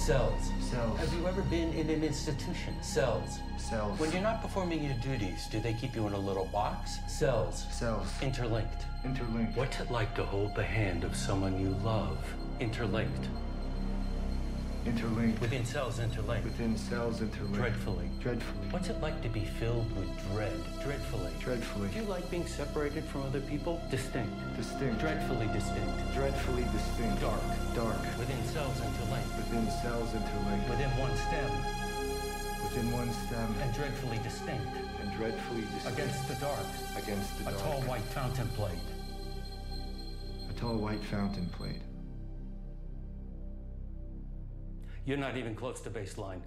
Cells. Cells. Have you ever been in an institution? Cells. Cells. When you're not performing your duties, do they keep you in a little box? Cells. Cells. Interlinked. Interlinked. What's it like to hold the hand of someone you love? Interlinked. Interlinked. Within cells interlinked. Within cells interlinked. Dreadfully. Dreadfully. What's it like to be filled with dread? Dreadfully. Dreadfully. Do you like being separated from other people? Distinct. Distinct. Dreadfully distinct. Dreadfully distinct. Dark. Dark. Within cells interlinked. Within cells interlinked. Within one stem. Within one stem. And dreadfully distinct. And dreadfully distinct. Against the dark. Against the A dark. tall white fountain played. A tall white fountain played. You're not even close to baseline.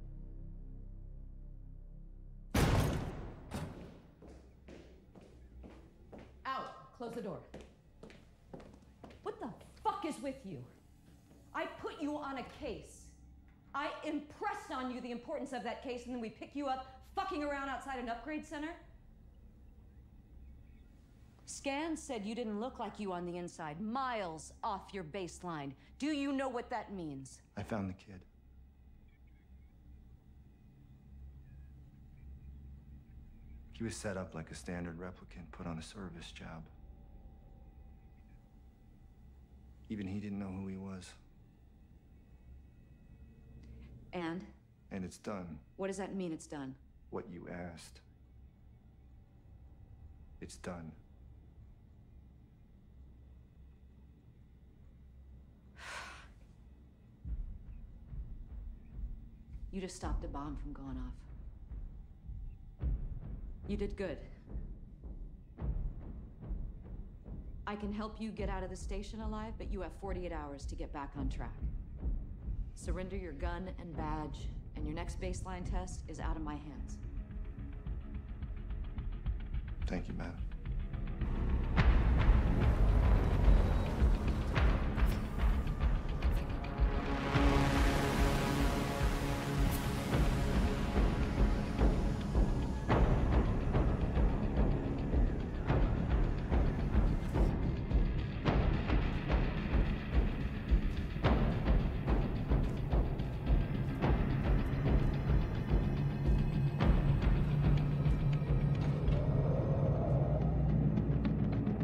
Out. Close the door. What the fuck is with you? I put you on a case. I impressed on you the importance of that case, and then we pick you up fucking around outside an upgrade center? Scans said you didn't look like you on the inside, miles off your baseline. Do you know what that means? I found the kid. He was set up like a standard replicant put on a service job. Even he didn't know who he was. And? And it's done. What does that mean, it's done? What you asked. It's done. You just stopped a bomb from going off. You did good. I can help you get out of the station alive, but you have 48 hours to get back on track. Surrender your gun and badge, and your next baseline test is out of my hands. Thank you, madam.